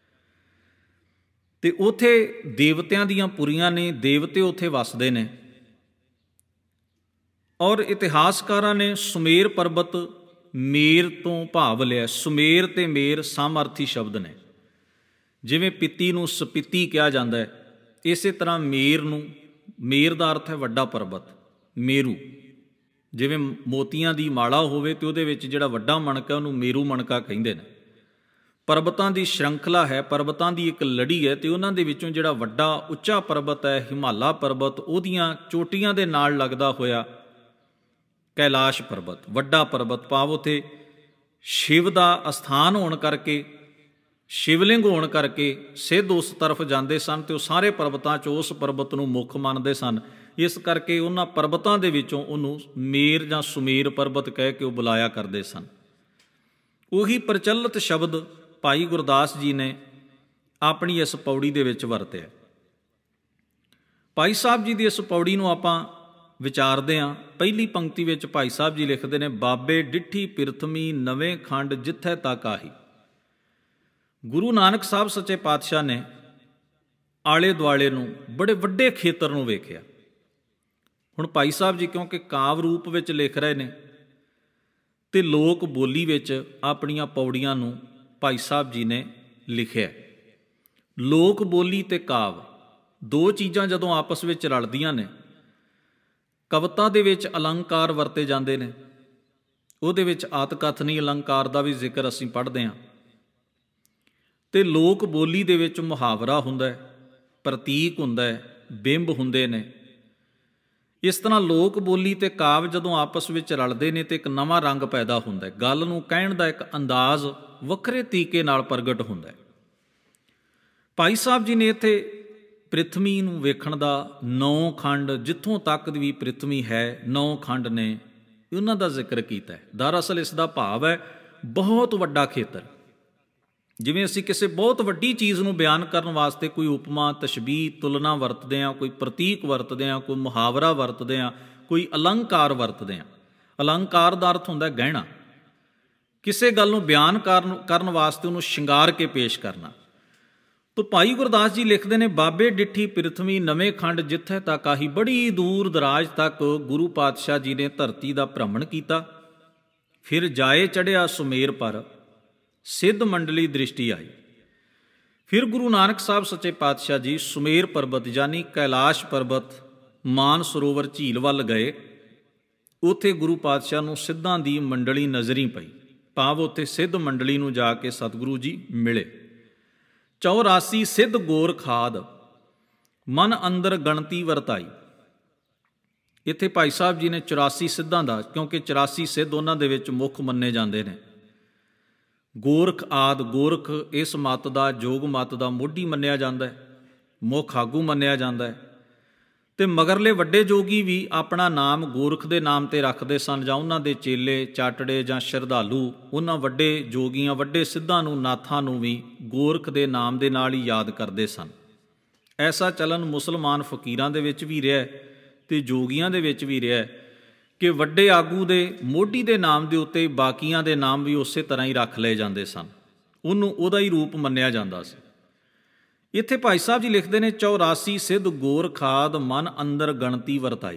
ਅਤੇ ਉੱਥੇ ਦੇਵਤਿਆਂ ਦੀਆਂ ਪੁਰੀਆਂ ਨੇ, ਦੇਵਤੇ ਉੱਥੇ ਵੱਸਦੇ ਨੇ। ਔਰ ਇਤਿਹਾਸਕਾਰਾਂ ਨੇ ਸੁਮੇਰ ਪਰਬਤ ਮੇਰ ਤੋਂ ਭਾਵ ਲਿਆ। ਸੁਮੇਰ ਅਤੇ ਮੇਰ ਸਾਮਅਰਥੀ ਸ਼ਬਦ ਨੇ। ਜਿਵੇਂ ਪਿੱਤੀ ਨੂੰ ਸਪੀਤੀ ਕਿਹਾ ਜਾਂਦਾ ਹੈ, ਇਸੇ ਤਰ੍ਹਾਂ ਮੇਰ ਨੂੰ, ਮੇਰ ਦਾ ਅਰਥ ਹੈ ਵੱਡਾ ਪਰਬਤ, ਮੇਰੂ। ਜਿਵੇਂ ਮੋਤੀਆਂ ਦੀ ਮਾਲਾ ਹੋਵੇ ਅਤੇ ਉਹਦੇ ਵਿੱਚ ਜਿਹੜਾ ਵੱਡਾ ਮਣਕਾ ਉਹਨੂੰ ਮੇਰੂ ਮਣਕਾ ਕਹਿੰਦੇ ਨੇ। ਪਰਬਤਾਂ ਦੀ ਸ਼੍ਰੰਖਲਾ ਹੈ, ਪਰਬਤਾਂ ਦੀ ਇੱਕ ਲੜੀ ਹੈ ਅਤੇ ਉਹਨਾਂ ਦੇ ਵਿੱਚੋਂ ਜਿਹੜਾ ਵੱਡਾ ਉੱਚਾ ਪਰਬਤ ਹੈ ਹਿਮਾਲਾ ਪਰਬਤ, ਉਹਦੀਆਂ ਚੋਟੀਆਂ ਦੇ ਨਾਲ ਲੱਗਦਾ ਹੋਇਆ ਕੈਲਾਸ਼ ਪਰਬਤ, ਵੱਡਾ ਪਰਬਤ। ਭਾਵ ਉੱਥੇ ਸ਼ਿਵ ਦਾ ਅਸਥਾਨ ਹੋਣ ਕਰਕੇ, ਸ਼ਿਵਲਿੰਗ ਹੋਣ ਕਰਕੇ ਸਿੱਧ ਉਸ ਤਰਫ ਜਾਂਦੇ ਸਨ ਅਤੇ ਉਹ ਸਾਰੇ ਪਰਬਤਾਂ 'ਚ ਉਸ ਪਰਬਤ ਨੂੰ ਮੁੱਖ ਮੰਨਦੇ ਸਨ। ਇਸ ਕਰਕੇ ਉਹਨਾਂ ਪਰਬਤਾਂ ਦੇ ਵਿੱਚੋਂ ਉਹਨੂੰ ਮੇਰ ਜਾਂ ਸੁਮੇਰ ਪਰਬਤ ਕਹਿ ਕੇ ਉਹ ਬੁਲਾਇਆ ਕਰਦੇ ਸਨ। ਉਹੀ ਪ੍ਰਚਲਿਤ ਸ਼ਬਦ ਭਾਈ ਗੁਰਦਾਸ ਜੀ ਨੇ ਆਪਣੀ ਇਸ ਪੌੜੀ ਦੇ ਵਿੱਚ ਵਰਤਿਆ। ਭਾਈ ਸਾਹਿਬ ਜੀ ਦੀ ਇਸ ਪੌੜੀ ਨੂੰ ਆਪਾਂ ਵਿਚਾਰਦੇ ਹਾਂ। ਪਹਿਲੀ ਪੰਕਤੀ ਵਿੱਚ ਭਾਈ ਸਾਹਿਬ ਜੀ ਲਿਖਦੇ ਨੇ, ਬਾਬੇ ਡਿੱਠੀ ਪਿਰਥਮੀ ਨਵੇਂ ਖੰਡ ਜਿੱਥੇ ਤੱਕ ਆਹੀ। ਗੁਰੂ ਨਾਨਕ ਸਾਹਿਬ ਸੱਚੇ ਪਾਤਸ਼ਾਹ ਨੇ ਆਲੇ ਦੁਆਲੇ ਨੂੰ, ਬੜੇ ਵੱਡੇ ਖੇਤਰ ਨੂੰ ਵੇਖਿਆ। ਹੁਣ ਭਾਈ ਸਾਹਿਬ ਜੀ ਕਿਉਂਕਿ ਕਾਵਿ ਰੂਪ ਵਿੱਚ ਲਿਖ ਰਹੇ ਨੇ ਅਤੇ ਲੋਕ ਬੋਲੀ ਵਿੱਚ ਆਪਣੀਆਂ ਪੌੜੀਆਂ ਨੂੰ ਭਾਈ ਸਾਹਿਬ ਜੀ ਨੇ ਲਿਖਿਆ। ਲੋਕ ਬੋਲੀ ਤੇ ਕਾਵ ਦੋ ਚੀਜ਼ਾਂ ਜਦੋਂ ਆਪਸ ਵਿੱਚ ਰਲਦੀਆਂ ਨੇ, ਕਵਿਤਾ ਦੇ ਵਿੱਚ ਅਲੰਕਾਰ ਵਰਤੇ ਜਾਂਦੇ ਨੇ, ਉਹਦੇ ਵਿੱਚ ਆਤਕਥਨੀ ਅਲੰਕਾਰ ਦਾ ਵੀ ਜ਼ਿਕਰ ਅਸੀਂ ਪੜ੍ਹਦੇ ਹਾਂ, ਅਤੇ ਲੋਕ ਬੋਲੀ ਦੇ ਵਿੱਚ ਮੁਹਾਵਰਾ ਹੁੰਦਾ, ਪ੍ਰਤੀਕ ਹੁੰਦਾ, ਬਿੰਬ ਹੁੰਦੇ ਨੇ। ਇਸ ਤਰ੍ਹਾਂ ਲੋਕ ਬੋਲੀ ਅਤੇ ਕਾਵ ਜਦੋਂ ਆਪਸ ਵਿੱਚ ਰਲਦੇ ਨੇ ਤਾਂ ਇੱਕ ਨਵਾਂ ਰੰਗ ਪੈਦਾ ਹੁੰਦਾ, ਗੱਲ ਨੂੰ ਕਹਿਣ ਦਾ ਇੱਕ ਅੰਦਾਜ਼ ਵੱਖਰੇ ਤਰੀਕੇ ਨਾਲ ਪ੍ਰਗਟ ਹੁੰਦਾ। ਭਾਈ ਸਾਹਿਬ ਜੀ ਨੇ ਇੱਥੇ ਪ੍ਰਿਥਵੀ ਨੂੰ ਵੇਖਣ ਦਾ 9 ਖੰਡ, ਜਿੱਥੋਂ ਤੱਕ ਵੀ ਪ੍ਰਿਥਵੀ ਹੈ 9 ਖੰਡ ਨੇ, ਉਹਨਾਂ ਦਾ ਜ਼ਿਕਰ ਕੀਤਾ ਹੈ। ਦਰਅਸਲ ਇਸ ਦਾ ਭਾਵ ਹੈ ਬਹੁਤ ਵੱਡਾ ਖੇਤਰ। ਜਿਵੇਂ ਅਸੀਂ ਕਿਸੇ ਬਹੁਤ ਵੱਡੀ ਚੀਜ਼ ਨੂੰ ਬਿਆਨ ਕਰਨ ਵਾਸਤੇ ਕੋਈ ਉਪਮਾ, ਤਸ਼ਬੀਹ, ਤੁਲਨਾ ਵਰਤਦੇ ਹਾਂ, ਕੋਈ ਪ੍ਰਤੀਕ ਵਰਤਦੇ ਹਾਂ, ਕੋਈ ਮੁਹਾਵਰਾ ਵਰਤਦੇ ਹਾਂ, ਕੋਈ ਅਲੰਕਾਰ ਵਰਤਦੇ ਹਾਂ। ਅਲੰਕਾਰ ਦਾ ਅਰਥ ਹੁੰਦਾ ਗਹਿਣਾ, ਕਿਸੇ ਗੱਲ ਨੂੰ ਬਿਆਨ ਕਰਨ ਵਾਸਤੇ ਉਹਨੂੰ ਸ਼ਿੰਗਾਰ ਕੇ ਪੇਸ਼ ਕਰਨਾ। ਤੋ ਭਾਈ ਗੁਰਦਾਸ ਜੀ ਲਿਖਦੇ ਨੇ, ਬਾਬੇ ਡਿੱਠੀ ਪ੍ਰਿਥਵੀ ਨਵੇਂ ਖੰਡ ਜਿੱਥੇ ਤੱਕ ਆਹੀ, ਬੜੀ ਦੂਰ ਦਰਾਜ ਤੱਕ ਗੁਰੂ ਪਾਤਸ਼ਾਹ ਜੀ ਨੇ ਧਰਤੀ ਦਾ ਭ੍ਰਮਣ ਕੀਤਾ। ਫਿਰ ਜਾਏ ਚੜ੍ਹਿਆ ਸੁਮੇਰ ਪਰ, ਸਿੱਧ ਮੰਡਲੀ ਦ੍ਰਿਸ਼ਟੀ ਆਈ। ਫਿਰ ਗੁਰੂ ਨਾਨਕ ਸਾਹਿਬ ਸੱਚੇ ਪਾਤਸ਼ਾਹ ਜੀ ਸੁਮੇਰ ਪਰਬਤ ਯਾਨੀ ਕੈਲਾਸ਼ ਪਰਬਤ, ਮਾਨ ਸਰੋਵਰ ਝੀਲ ਵੱਲ ਗਏ। ਉੱਥੇ ਗੁਰੂ ਪਾਤਸ਼ਾਹ ਨੂੰ ਸਿੱਧਾਂ ਦੀ ਮੰਡਲੀ ਨਜ਼ਰੀ ਪਈ, ਭਾਵ ਉੱਥੇ ਸਿੱਧ ਮੰਡਲੀ ਨੂੰ ਜਾ ਕੇ ਸਤਿਗੁਰੂ ਜੀ ਮਿਲੇ। 84 ਸਿੱਧ ਗੋਰ ਖਾਦ, ਮਨ ਅੰਦਰ ਗਣਤੀ ਵਰਤਾਈ। ਇੱਥੇ ਭਾਈ ਸਾਹਿਬ ਜੀ ਨੇ 84 ਸਿੱਧਾਂ ਦਾ, ਕਿਉਂਕਿ 84 ਸਿੱਧ ਉਹਨਾਂ ਦੇ ਵਿੱਚ ਮੁੱਖ ਮੰਨੇ ਜਾਂਦੇ ਨੇ। ਗੋਰਖ ਆਦਿ, ਗੋਰਖ ਇਸ ਮੱਤ ਦਾ, ਜੋਗ ਮੱਤ ਦਾ ਮੋਢੀ ਮੰਨਿਆ ਜਾਂਦਾ ਹੈ, ਮੁੱਖ ਆਗੂ ਮੰਨਿਆ ਜਾਂਦਾ ਹੈ। ਅਤੇ ਮਗਰਲੇ ਵੱਡੇ ਜੋਗੀ ਵੀ ਆਪਣਾ ਨਾਮ ਗੋਰਖ ਦੇ ਨਾਮ 'ਤੇ ਰੱਖਦੇ ਸਨ, ਜਾਂ ਉਹਨਾਂ ਦੇ ਚੇਲੇ, ਚਾਟੜੇ ਜਾਂ ਸ਼ਰਧਾਲੂ ਉਹਨਾਂ ਵੱਡੇ ਜੋਗੀਆਂ, ਵੱਡੇ ਸਿੱਧਾਂ ਨੂੰ, ਨਾਥਾਂ ਨੂੰ ਵੀ ਗੋਰਖ ਦੇ ਨਾਮ ਦੇ ਨਾਲ ਹੀ ਯਾਦ ਕਰਦੇ ਸਨ। ਐਸਾ ਚਲਨ ਮੁਸਲਮਾਨ ਫਕੀਰਾਂ ਦੇ ਵਿੱਚ ਵੀ ਰਿਹਾ ਅਤੇ ਜੋਗੀਆਂ ਦੇ ਵਿੱਚ ਵੀ ਰਿਹਾ ਕਿ ਵੱਡੇ ਆਗੂ ਦੇ ਮੋਢੀ ਦੇ ਨਾਮ ਦੇ ਉੱਤੇ ਬਾਕੀਆਂ ਦੇ ਨਾਮ ਵੀ ਉਸੇ ਤਰ੍ਹਾਂ ਹੀ ਰੱਖ ਲਏ ਜਾਂਦੇ ਸਨ, ਉਹਨੂੰ ਉਹਦਾ ਹੀ ਰੂਪ ਮੰਨਿਆ ਜਾਂਦਾ ਸੀ। ਇੱਥੇ ਭਾਈ ਸਾਹਿਬ ਜੀ ਲਿਖਦੇ ਨੇ, 84 ਸਿੱਧ ਗੋਰ ਖਾਦ, ਮਨ ਅੰਦਰ ਗਣਤੀ ਵਰਤਾਈ।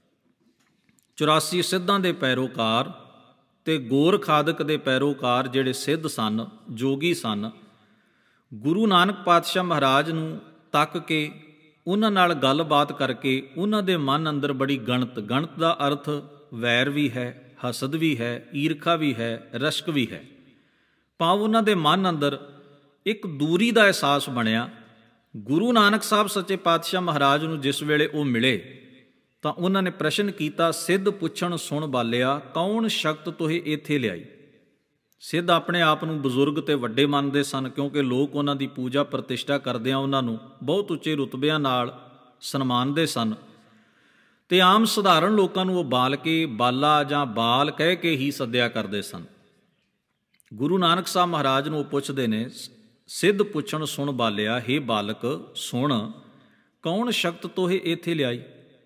84 ਸਿੱਧਾਂ ਦੇ ਪੈਰੋਕਾਰ ਅਤੇ ਗੋਰ ਖਾਦਕ ਦੇ ਪੈਰੋਕਾਰ ਜਿਹੜੇ ਸਿੱਧ ਸਨ, ਜੋਗੀ ਸਨ, ਗੁਰੂ ਨਾਨਕ ਪਾਤਸ਼ਾਹ ਮਹਾਰਾਜ ਨੂੰ ਤੱਕ ਕੇ, ਉਹਨਾਂ ਨਾਲ ਗੱਲਬਾਤ ਕਰਕੇ ਉਹਨਾਂ ਦੇ ਮਨ ਅੰਦਰ ਬੜੀ ਗਣਤ, ਗਣਤ ਦਾ ਅਰਥ ਵੈਰ ਵੀ ਹੈ, ਹਸਦ ਵੀ ਹੈ, ਈਰਖਾ ਵੀ ਹੈ, ਰਸ਼ਕ ਵੀ ਹੈ, ਭਾਵ ਉਹਨਾਂ ਦੇ ਮਨ ਅੰਦਰ ਇੱਕ ਦੂਰੀ ਦਾ ਅਹਿਸਾਸ ਬਣਿਆ। ਗੁਰੂ ਨਾਨਕ ਸਾਹਿਬ ਸੱਚੇ ਪਾਤਸ਼ਾਹ ਮਹਾਰਾਜ ਨੂੰ ਜਿਸ ਵੇਲੇ ਉਹ ਮਿਲੇ ਤਾਂ ਉਹਨਾਂ ਨੇ ਪ੍ਰਸ਼ਨ ਕੀਤਾ, ਸਿੱਧ ਪੁੱਛਣ ਸੁਣ ਬਾਲਿਆ, ਕੌਣ ਸ਼ਕਤ ਤੋਹੇ ਇੱਥੇ ਲਿਆਈ। ਸਿੱਧ ਆਪਣੇ ਆਪ ਨੂੰ ਬਜ਼ੁਰਗ ਅਤੇ ਵੱਡੇ ਮੰਨਦੇ ਸਨ, ਕਿਉਂਕਿ ਲੋਕ ਉਹਨਾਂ ਦੀ ਪੂਜਾ ਪ੍ਰਤਿਸ਼ਠਾ ਕਰਦਿਆਂ ਉਹਨਾਂ ਨੂੰ ਬਹੁਤ ਉੱਚੇ ਰੁਤਬਿਆਂ ਨਾਲ ਸਨਮਾਨਦੇ ਸਨ, ਅਤੇ ਆਮ ਸਧਾਰਨ ਲੋਕਾਂ ਨੂੰ ਉਹ ਬਾਲ ਕੇ, ਬਾਲਾ ਜਾਂ ਬਾਲ ਕਹਿ ਕੇ ਹੀ ਸੱਦਿਆ ਕਰਦੇ ਸਨ। ਗੁਰੂ ਨਾਨਕ ਸਾਹਿਬ ਮਹਾਰਾਜ ਨੂੰ ਉਹ ਪੁੱਛਦੇ ਨੇ, ਸਿੱਧ ਪੁੱਛਣ ਸੁਣ ਬਾਲਿਆ, ਹੇ ਬਾਲਕ ਸੁਣ, ਕੌਣ ਸ਼ਕਤ ਤੋਹੇ ਇੱਥੇ ਲਿਆਈ।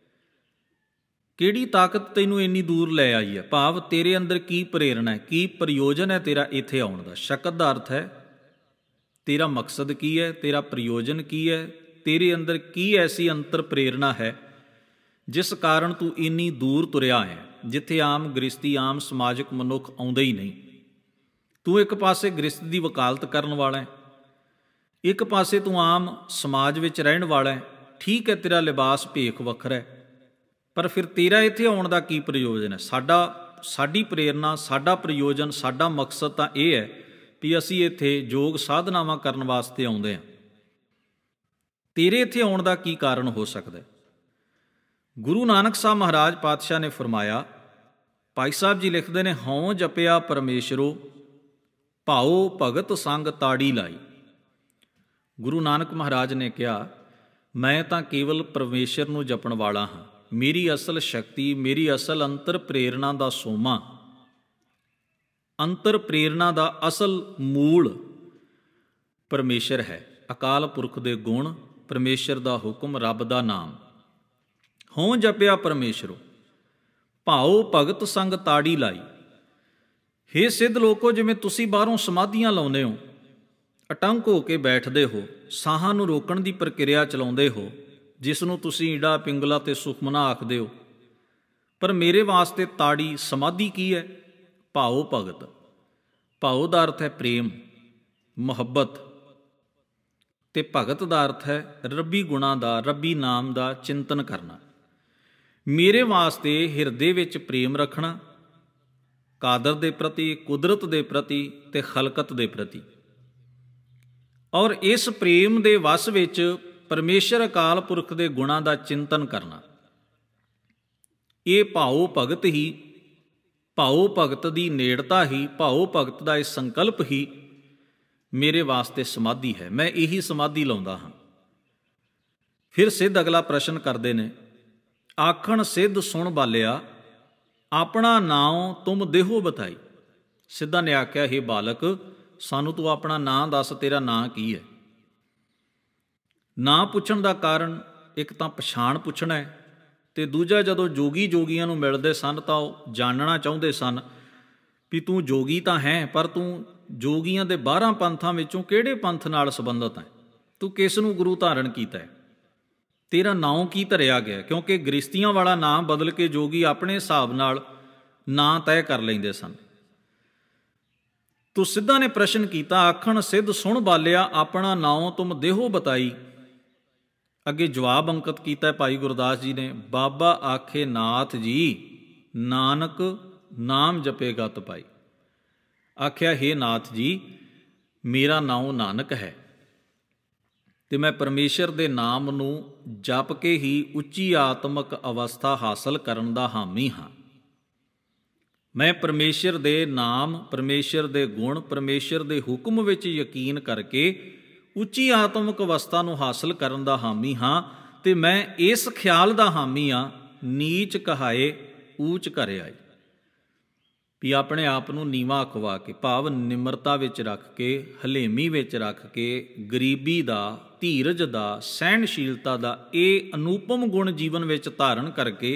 ਕਿਹੜੀ ਤਾਕਤ ਤੈਨੂੰ ਇੰਨੀ ਦੂਰ ਲੈ ਆਈ ਹੈ, ਭਾਵ ਤੇਰੇ ਅੰਦਰ ਕੀ ਪ੍ਰੇਰਣਾ ਹੈ, ਕੀ ਪ੍ਰਯੋਜਨ ਹੈ ਤੇਰਾ ਇੱਥੇ ਆਉਣ ਦਾ। ਸ਼ਕਤ ਦਾ ਅਰਥ ਹੈ ਤੇਰਾ ਮਕਸਦ ਕੀ ਹੈ, ਤੇਰਾ ਪ੍ਰਯੋਜਨ ਕੀ ਹੈ, ਤੇਰੇ ਅੰਦਰ ਕੀ ਐਸੀ ਅੰਤਰ ਪ੍ਰੇਰਣਾ ਹੈ ਜਿਸ ਕਾਰਨ ਤੂੰ ਇੰਨੀ ਦੂਰ ਤੁਰਿਆ ਹੈ, ਜਿੱਥੇ ਆਮ ਗ੍ਰਸਤੀ, ਆਮ ਸਮਾਜਿਕ ਮਨੁੱਖ ਆਉਂਦਾ ਹੀ ਨਹੀਂ। ਤੂੰ ਇੱਕ ਪਾਸੇ ਗ੍ਰਸਤ ਦੀ ਵਕਾਲਤ ਕਰਨ ਵਾਲਾ ਹੈ, ਇੱਕ ਪਾਸੇ ਤੂੰ ਆਮ ਸਮਾਜ ਵਿੱਚ ਰਹਿਣ ਵਾਲਾ ਹੈ। ਠੀਕ ਹੈ, ਤੇਰਾ ਲਿਬਾਸ ਭੇਖ ਵੱਖਰਾ ਹੈ, ਪਰ ਫਿਰ ਤੇਰਾ ਇੱਥੇ ਆਉਣ ਦਾ ਕੀ ਪ੍ਰਯੋਜਨ ਹੈ। ਸਾਡੀ ਪ੍ਰੇਰਨਾ, ਸਾਡਾ ਪ੍ਰਯੋਜਨ, ਸਾਡਾ ਮਕਸਦ ਤਾਂ ਇਹ ਹੈ ਵੀ ਅਸੀਂ ਇੱਥੇ ਯੋਗ ਸਾਧਨਾਵਾਂ ਕਰਨ ਵਾਸਤੇ ਆਉਂਦੇ ਹਾਂ। ਤੇਰੇ ਇੱਥੇ ਆਉਣ ਦਾ ਕੀ ਕਾਰਨ ਹੋ ਸਕਦਾ। ਗੁਰੂ ਨਾਨਕ ਸਾਹਿਬ ਮਹਾਰਾਜ ਪਾਤਸ਼ਾਹ ਨੇ ਫਰਮਾਇਆ, ਭਾਈ ਸਾਹਿਬ ਜੀ ਲਿਖਦੇ ਨੇ, ਹਉ ਜਪਿਆ ਪਰਮੇਸ਼ਰੋ, ਭਾਉ ਭਗਤ ਸੰਗ ਤਾੜੀ ਲਾਈ। ਗੁਰੂ ਨਾਨਕ ਮਹਾਰਾਜ ਨੇ ਕਿਹਾ, ਮੈਂ ਤਾਂ ਕੇਵਲ ਪਰਮੇਸ਼ਰ ਨੂੰ ਜਪਣ ਵਾਲਾ ਹਾਂ। ਮੇਰੀ ਅਸਲ ਸ਼ਕਤੀ, ਮੇਰੀ ਅਸਲ ਅੰਤਰ ਪ੍ਰੇਰਣਾ ਦਾ ਸੋਮਾ, ਅੰਤਰ ਪ੍ਰੇਰਣਾ ਦਾ ਅਸਲ ਮੂਲ ਪਰਮੇਸ਼ਰ ਹੈ। ਅਕਾਲ ਪੁਰਖ ਦੇ ਗੁਣ, ਪਰਮੇਸ਼ਰ ਦਾ ਹੁਕਮ, ਰੱਬ ਦਾ ਨਾਮ। ਹਉ ਜਪਿਆ ਪਰਮੇਸ਼ਰੋ, ਭਾਉ ਭਗਤ ਸੰਗ ਤਾੜੀ ਲਾਈ। ਹੇ ਸਿੱਧ ਲੋਕੋ, ਜਿਵੇਂ ਤੁਸੀਂ ਬਾਹਰੋਂ ਸਮਾਧੀਆਂ ਲਾਉਂਦੇ ਹੋ, ਅਟੰਕ ਹੋ ਕੇ ਬੈਠਦੇ ਹੋ, ਸਾਹਾਂ ਨੂੰ ਰੋਕਣ ਦੀ ਪ੍ਰਕਿਰਿਆ ਚਲਾਉਂਦੇ ਹੋ, ਜਿਸ ਨੂੰ ਤੁਸੀਂ ਈੜਾ, ਪਿੰਗਲਾ ਅਤੇ ਸੁਖਮਨਾ ਆਖਦੇ ਹੋ, ਪਰ ਮੇਰੇ ਵਾਸਤੇ ਤਾੜੀ ਸਮਾਧੀ ਕੀ ਹੈ? ਭਾਉ ਭਗਤ। ਭਾਉ ਦਾ ਅਰਥ ਹੈ ਪ੍ਰੇਮ, ਮੁਹੱਬਤ। ਤੇ ਭਗਤ ਦਾ ਅਰਥ ਹੈ ਰੱਬੀ ਗੁਣਾਂ ਦਾ, ਰੱਬੀ ਨਾਮ ਦਾ ਚਿੰਤਨ ਕਰਨਾ। ਮੇਰੇ ਵਾਸਤੇ ਹਿਰਦੇ ਵਿੱਚ ਪ੍ਰੇਮ ਰੱਖਣਾ, ਕਾਦਰ ਦੇ ਪ੍ਰਤੀ, ਕੁਦਰਤ ਦੇ ਪ੍ਰਤੀ ਤੇ ਖਲਕਤ ਦੇ ਪ੍ਰਤੀ। ਔਰ ਇਸ ਪ੍ਰੇਮ ਦੇ ਵਸ ਵਿੱਚ ਪਰਮੇਸ਼ਰ ਅਕਾਲ ਪੁਰਖ ਦੇ ਗੁਣਾਂ ਦਾ ਚਿੰਤਨ ਕਰਨਾ। ਇਹ ਭਾਉ ਭਗਤ ਹੀ, ਭਾਉ ਭਗਤ ਦੀ ਨੇੜਤਾ ਹੀ, ਭਾਉ ਭਗਤ ਦਾ ਇਹ ਸੰਕਲਪ ਹੀ ਮੇਰੇ ਵਾਸਤੇ ਸਮਾਧੀ ਹੈ। ਮੈਂ ਇਹੀ ਸਮਾਧੀ ਲਾਉਂਦਾ ਹਾਂ। ਫਿਰ ਸਿੱਧ ਅਗਲਾ ਪ੍ਰਸ਼ਨ ਕਰਦੇ ਨੇ, ਆਖਣ ਸਿੱਧ ਸੁਣ ਬਾਲਿਆ, ਆਪਣਾ ਨਾਉ ਤੁਮ ਦੇਹੋ ਬਤਾਈ। ਸਿੱਧਾਂ ਨੇ ਆਖਿਆ, ਹੇ ਬਾਲਕ, ਸਾਨੂੰ ਤੂੰ ਆਪਣਾ ਨਾਂ ਦੱਸ, ਤੇਰਾ ਨਾਂ ਕੀ ਹੈ। ਨਾਂ ਪੁੱਛਣ ਦਾ ਕਾਰਨ ਇੱਕ ਤਾਂ ਪਛਾਣ ਪੁੱਛਣਾ ਹੈ, ਤੇ ਦੂਜਾ ਜਦੋਂ ਜੋਗੀਆਂ ਨੂੰ ਮਿਲਦੇ ਸਨ ਤਾਂ ਉਹ ਜਾਣਨਾ ਚਾਹੁੰਦੇ ਸਨ ਵੀ ਤੂੰ ਜੋਗੀ ਤਾਂ ਹੈ, ਪਰ ਤੂੰ ਜੋਗੀਆਂ ਦੇ 12 ਪੰਥਾਂ ਵਿੱਚੋਂ ਕਿਹੜੇ ਪੰਥ ਨਾਲ ਸੰਬੰਧਿਤ ਹੈ, ਤੂੰ ਕਿਸ ਨੂੰ ਗੁਰੂ ਧਾਰਨ ਕੀਤਾ ਹੈ, ਤੇਰਾ ਨਾਂ ਕੀ ਧਰਿਆ ਗਿਆ। ਕਿਉਂਕਿ ਗ੍ਰਸਤੀਆਂ ਵਾਲਾ ਨਾਂ ਬਦਲ ਕੇ ਜੋਗੀ ਆਪਣੇ ਹਿਸਾਬ ਨਾਲ ਨਾਂ ਤੈਅ ਕਰ ਲੈਂਦੇ ਸਨ। ਤੋ ਸਿੱਧਾਂ ਨੇ ਪ੍ਰਸ਼ਨ ਕੀਤਾ, ਆਖਣ ਸਿੱਧ ਸੁਣ ਬਾਲਿਆ, ਆਪਣਾ ਨਾਉ ਤੁਮ ਦੇਹੋ ਬਤਾਈ। ਅੱਗੇ ਜਵਾਬ ਅੰਕਿਤ ਕੀਤਾ ਭਾਈ ਗੁਰਦਾਸ ਜੀ ਨੇ, ਬਾਬਾ ਆਖੇ ਨਾਥ ਜੀ, ਨਾਨਕ ਨਾਮ ਜਪੇ ਗਤ ਪਾਈ। ਆਖਿਆ, ਹੇ ਨਾਥ ਜੀ, ਮੇਰਾ ਨਾਉ ਨਾਨਕ ਹੈ ਤੇ ਮੈਂ ਪਰਮੇਸ਼ਰ ਦੇ ਨਾਮ ਨੂੰ ਜਪ ਕੇ ਹੀ ਉੱਚੀ ਆਤਮਿਕ ਅਵਸਥਾ ਹਾਸਲ ਕਰਨ ਦਾ ਹਾਮੀ ਹਾਂ। ਮੈਂ ਪਰਮੇਸ਼ਰ ਦੇ ਨਾਮ, ਪਰਮੇਸ਼ਰ ਦੇ ਗੁਣ, ਪਰਮੇਸ਼ਰ ਦੇ ਹੁਕਮ ਵਿੱਚ ਯਕੀਨ ਕਰਕੇ ਉੱਚੀ ਆਤਮਿਕ ਅਵਸਥਾ ਨੂੰ ਹਾਸਲ ਕਰਨ ਦਾ ਹਾਮੀ ਹਾਂ। ਤੇ ਮੈਂ ਇਸ ਖਿਆਲ ਦਾ ਹਾਮੀ ਹਾਂ, ਨੀਚ ਕਹਾਏ ਊਚ ਘਰ ਆਏ, ਵੀ ਆਪਣੇ ਆਪ ਨੂੰ ਨੀਵਾਂ ਅਖਵਾ ਕੇ, ਭਾਵ ਨਿਮਰਤਾ ਵਿੱਚ ਰੱਖ ਕੇ, ਹਲੇਮੀ ਵਿੱਚ ਰੱਖ ਕੇ, ਗਰੀਬੀ ਦਾ, ਧੀਰਜ ਦਾ, ਸਹਿਣਸ਼ੀਲਤਾ ਦਾ ਇਹ ਅਨੂਪਮ ਗੁਣ ਜੀਵਨ ਵਿੱਚ ਧਾਰਨ ਕਰਕੇ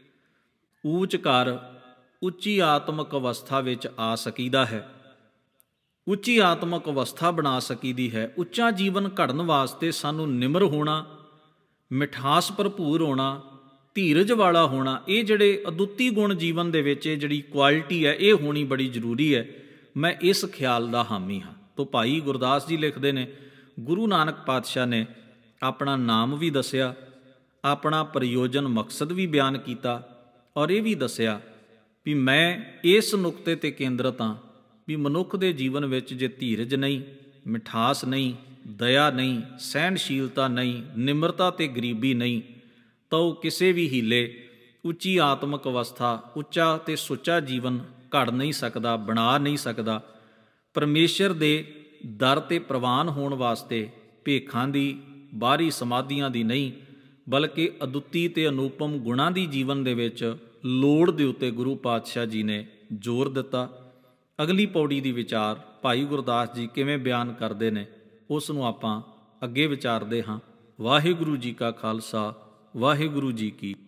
ਊਚ ਘਰ, ਉੱਚੀ ਆਤਮਿਕ ਅਵਸਥਾ ਵਿੱਚ ਆ ਸਕੀਦਾ ਹੈ, ਉੱਚੀ ਆਤਮਿਕ ਅਵਸਥਾ ਬਣਾ ਸਕੀਦੀ ਹੈ। ਉੱਚਾ ਜੀਵਨ ਘੜਨ ਵਾਸਤੇ ਸਾਨੂੰ ਨਿਮਰ ਹੋਣਾ, ਮਿਠਾਸ ਭਰਪੂਰ ਹੋਣਾ, ਧੀਰਜ ਵਾਲਾ ਹੋਣਾ, ਇਹ ਜਿਹੜੇ ਅਦੁੱਤੀ ਗੁਣ ਜੀਵਨ ਦੇ ਵਿੱਚ, ਇਹ ਜਿਹੜੀ ਕੁਆਲਿਟੀ ਹੈ, ਇਹ ਹੋਣੀ ਬੜੀ ਜ਼ਰੂਰੀ ਹੈ। ਮੈਂ ਇਸ ਖਿਆਲ ਦਾ ਹਾਮੀ ਹਾਂ। ਤੋ ਭਾਈ ਗੁਰਦਾਸ ਜੀ ਲਿਖਦੇ ਨੇ, ਗੁਰੂ ਨਾਨਕ ਪਾਤਸ਼ਾਹ ਨੇ ਆਪਣਾ ਨਾਮ ਵੀ ਦੱਸਿਆ, ਆਪਣਾ ਪ੍ਰਯੋਜਨ ਮਕਸਦ ਵੀ ਬਿਆਨ ਕੀਤਾ, ਔਰ ਇਹ ਵੀ ਦੱਸਿਆ ਵੀ ਮੈਂ ਇਸ ਨੁਕਤੇ 'ਤੇ ਕੇਂਦਰਿਤ ਹਾਂ ਵੀ ਮਨੁੱਖ ਦੇ ਜੀਵਨ ਵਿੱਚ ਜੇ ਧੀਰਜ ਨਹੀਂ, ਮਿਠਾਸ ਨਹੀਂ, ਦਇਆ ਨਹੀਂ, ਸਹਿਣਸ਼ੀਲਤਾ ਨਹੀਂ, ਨਿਮਰਤਾ ਤੇ ਗਰੀਬੀ ਨਹੀਂ, ਤਾਂ ਉਹ ਕਿਸੇ ਵੀ ਹੀਲੇ ਉੱਚੀ ਆਤਮਿਕ ਅਵਸਥਾ, ਉੱਚਾ ਤੇ ਸੁੱਚਾ ਜੀਵਨ ਘੜ ਨਹੀਂ ਸਕਦਾ, ਬਣਾ ਨਹੀਂ ਸਕਦਾ। ਪਰਮੇਸ਼ਰ ਦੇ ਦਰ 'ਤੇ ਪ੍ਰਵਾਨ ਹੋਣ ਵਾਸਤੇ ਭੇਖਾਂ ਦੀ, ਬਾਹਰੀ ਸਮਾਧੀਆਂ ਦੀ ਨਹੀਂ, ਬਲਕਿ ਅਦੁੱਤੀ ਤੇ ਅਨੂਪਮ ਗੁਣਾਂ ਦੀ ਜੀਵਨ ਦੇ ਵਿੱਚ ਲੋੜ ਦੇ ਉੱਤੇ ਗੁਰੂ ਪਾਤਸ਼ਾਹ ਜੀ ਨੇ ਜ਼ੋਰ ਦਿੱਤਾ। ਅਗਲੀ ਪੌੜੀ ਦੀ ਵਿਚਾਰ ਭਾਈ ਗੁਰਦਾਸ ਜੀ ਕਿਵੇਂ ਬਿਆਨ ਕਰਦੇ ਨੇ, ਉਸ ਨੂੰ ਆਪਾਂ ਅੱਗੇ ਵਿਚਾਰਦੇ ਹਾਂ। ਵਾਹਿਗੁਰੂ ਜੀ ਕਾ ਖਾਲਸਾ, ਵਾਹਿਗੁਰੂ ਜੀ ਕੀ